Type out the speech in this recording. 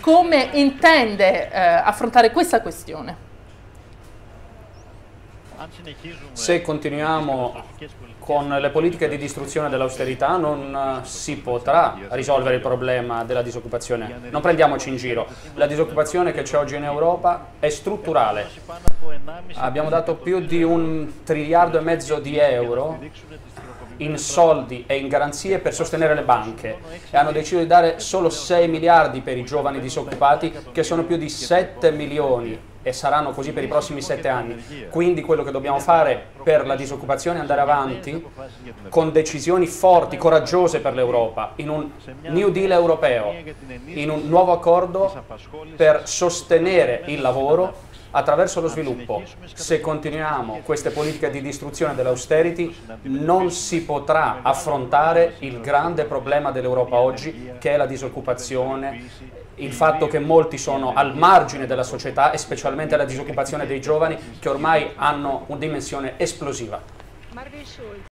come intende affrontare questa questione. Se continuiamo con le politiche di distruzione dell'austerità non si potrà risolvere il problema della disoccupazione. Non prendiamoci in giro, la disoccupazione che c'è oggi in Europa è strutturale. Abbiamo dato più di 1,5 triliardi di euro in soldi e in garanzie per sostenere le banche e hanno deciso di dare solo 6 miliardi per i giovani disoccupati, che sono più di 7 milioni e saranno così per i prossimi 7 anni. Quindi quello che dobbiamo fare per la disoccupazione è andare avanti con decisioni forti, coraggiose per l'Europa, in un New Deal europeo, in un nuovo accordo per sostenere il lavoro attraverso lo sviluppo. Se continuiamo queste politiche di distruzione dell'austerity non si potrà affrontare il grande problema dell'Europa oggi, che è la disoccupazione, il fatto che molti sono al margine della società e specialmente la disoccupazione dei giovani, che ormai hanno una dimensione esplosiva.